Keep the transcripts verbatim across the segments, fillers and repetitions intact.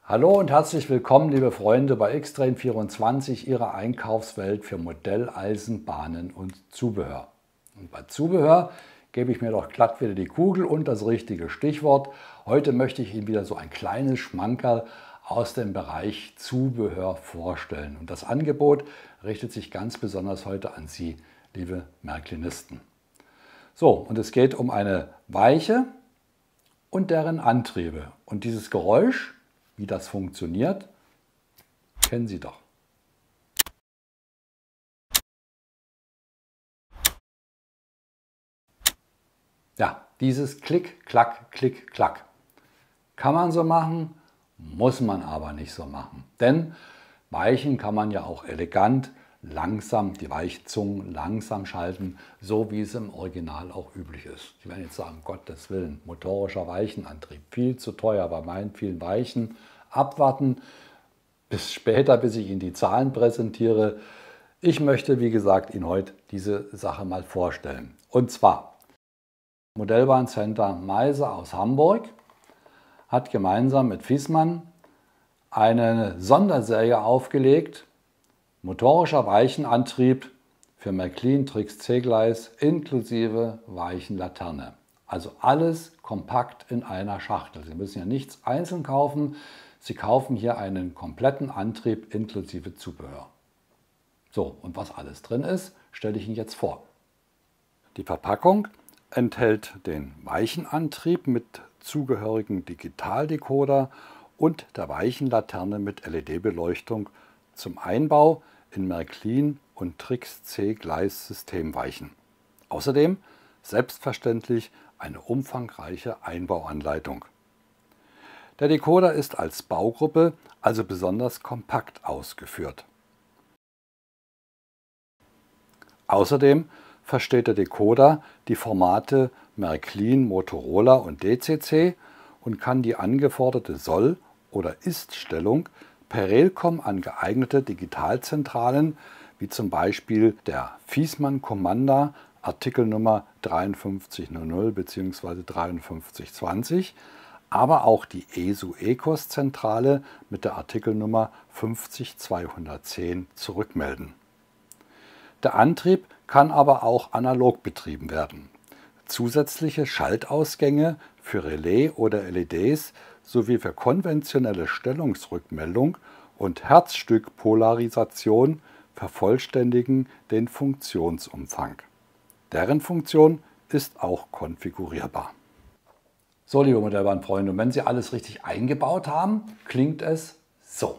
Hallo und herzlich willkommen, liebe Freunde, bei X-Train vierundzwanzig, Ihrer Einkaufswelt für Modelleisenbahnen und Zubehör. Und bei Zubehör gebe ich mir doch glatt wieder die Kugel und das richtige Stichwort. Heute möchte ich Ihnen wieder so ein kleines Schmankerl aus dem Bereich Zubehör vorstellen. Und das Angebot richtet sich ganz besonders heute an Sie, liebe Märklinisten. So, und es geht um eine Weiche und deren Antriebe. Und dieses Geräusch, wie das funktioniert, kennen Sie doch. Ja, dieses Klick, Klack, Klick, Klack. Kann man so machen, muss man aber nicht so machen. Denn Weichen kann man ja auch elegant, langsam, die Weichzungen langsam schalten, so wie es im Original auch üblich ist. Sie werden jetzt sagen, um Gottes Willen, motorischer Weichenantrieb, viel zu teuer bei meinen vielen Weichen. Abwarten bis später, bis ich Ihnen die Zahlen präsentiere. Ich möchte, wie gesagt, Ihnen heute diese Sache mal vorstellen. Und zwar, Modellbahncenter Meise aus Hamburg hat gemeinsam mit Viessmann eine Sonderserie aufgelegt, motorischer Weichenantrieb für Märklin Trix C-Gleis inklusive Weichenlaterne. Also alles kompakt in einer Schachtel. Sie müssen ja nichts einzeln kaufen. Sie kaufen hier einen kompletten Antrieb inklusive Zubehör. So, und was alles drin ist, stelle ich Ihnen jetzt vor. Die Verpackung enthält den Weichenantrieb mit zugehörigem Digitaldecoder und der Weichenlaterne mit L E D-Beleuchtung zum Einbau in Märklin und Trix C-Gleis Systemweichen. Außerdem selbstverständlich eine umfangreiche Einbauanleitung. Der Decoder ist als Baugruppe also besonders kompakt ausgeführt. Außerdem versteht der Decoder die Formate Märklin, Motorola und D C C und kann die angeforderte Soll- oder Ist-Stellung per Relcom an geeignete Digitalzentralen, wie zum Beispiel der Viessmann Commander Artikelnummer dreiundfünfzig null null bzw. dreiundfünfzig zwanzig, aber auch die E S U Ecos Zentrale mit der Artikelnummer fünfzig zweihundertzehn zurückmelden. Der Antrieb kann aber auch analog betrieben werden. Zusätzliche Schaltausgänge für Relais oder L E Ds sowie für konventionelle Stellungsrückmeldung und Herzstückpolarisation vervollständigen den Funktionsumfang. Deren Funktion ist auch konfigurierbar. So, liebe Modellbahnfreunde, und wenn Sie alles richtig eingebaut haben, klingt es so.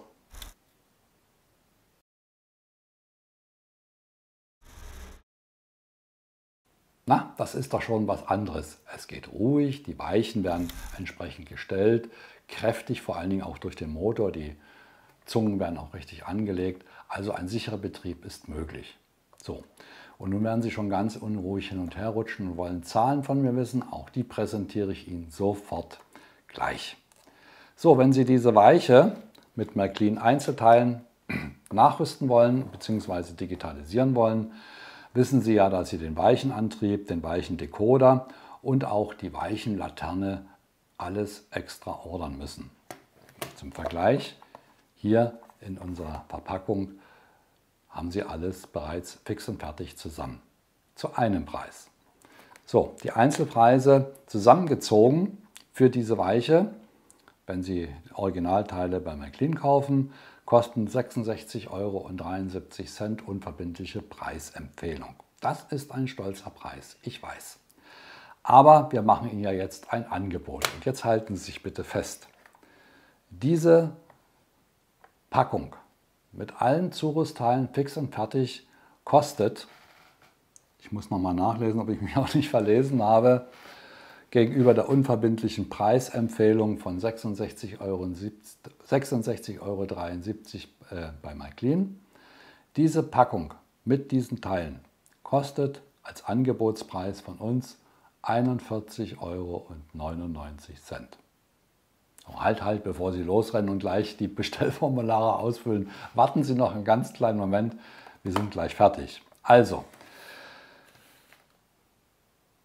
Na, das ist doch schon was anderes. Es geht ruhig, die Weichen werden entsprechend gestellt, kräftig, vor allen Dingen auch durch den Motor, die Zungen werden auch richtig angelegt, also ein sicherer Betrieb ist möglich. So, und nun werden Sie schon ganz unruhig hin und her rutschen und wollen Zahlen von mir wissen, auch die präsentiere ich Ihnen sofort gleich. So, wenn Sie diese Weiche mit Märklin Einzelteilen nachrüsten wollen bzw. digitalisieren wollen, wissen Sie ja, dass Sie den Weichenantrieb, den Weichendecoder und auch die Weichenlaterne alles extra ordern müssen. Zum Vergleich, hier in unserer Verpackung haben Sie alles bereits fix und fertig zusammen, zu einem Preis. So, die Einzelpreise zusammengezogen für diese Weiche, wenn Sie Originalteile bei Märklin kaufen, kosten sechsundsechzig Euro dreiundsiebzig unverbindliche Preisempfehlung. Das ist ein stolzer Preis, ich weiß. Aber wir machen Ihnen ja jetzt ein Angebot. Und jetzt halten Sie sich bitte fest. Diese Packung mit allen Zurüstteilen fix und fertig kostet, ich muss nochmal nachlesen, ob ich mich auch nicht verlesen habe, gegenüber der unverbindlichen Preisempfehlung von sechsundsechzig Euro dreiundsiebzig äh, bei Märklin. Diese Packung mit diesen Teilen kostet als Angebotspreis von uns einundvierzig Euro neunundneunzig. Oh, halt, halt, bevor Sie losrennen und gleich die Bestellformulare ausfüllen, warten Sie noch einen ganz kleinen Moment, wir sind gleich fertig. Also,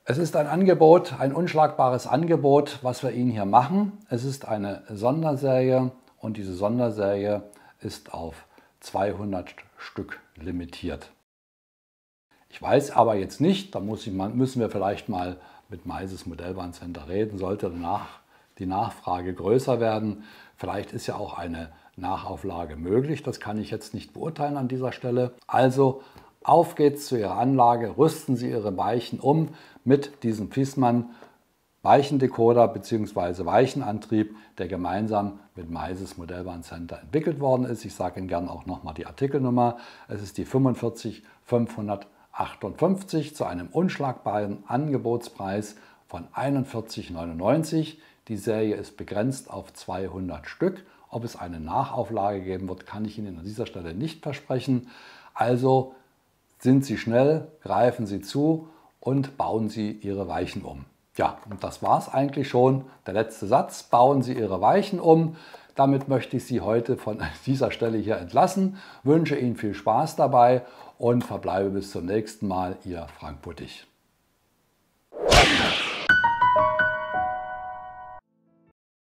Es ist ein Angebot, ein unschlagbares Angebot, was wir Ihnen hier machen. Es ist eine Sonderserie und diese Sonderserie ist auf zweihundert Stück limitiert. Ich weiß aber jetzt nicht, da muss ich mal, müssen wir vielleicht mal mit Meises Modellbahncenter reden, sollte danach die Nachfrage größer werden. Vielleicht ist ja auch eine Nachauflage möglich, das kann ich jetzt nicht beurteilen an dieser Stelle. Also auf geht's zu Ihrer Anlage, rüsten Sie Ihre Weichen um mit diesem Viessmann Weichendecoder bzw. Weichenantrieb, der gemeinsam mit Meises Modellbahncenter entwickelt worden ist. Ich sage Ihnen gerne auch nochmal die Artikelnummer. Es ist die fünfundvierzig fünfhundertachtundfünfzig zu einem unschlagbaren Angebotspreis von einundvierzig neunundneunzig. Die Serie ist begrenzt auf zweihundert Stück. Ob es eine Nachauflage geben wird, kann ich Ihnen an dieser Stelle nicht versprechen. Also sind Sie schnell, greifen Sie zu und bauen Sie Ihre Weichen um. Ja, und das war es eigentlich schon. Der letzte Satz, bauen Sie Ihre Weichen um. Damit möchte ich Sie heute von dieser Stelle hier entlassen, wünsche Ihnen viel Spaß dabei und verbleibe bis zum nächsten Mal, Ihr Frank Buttig.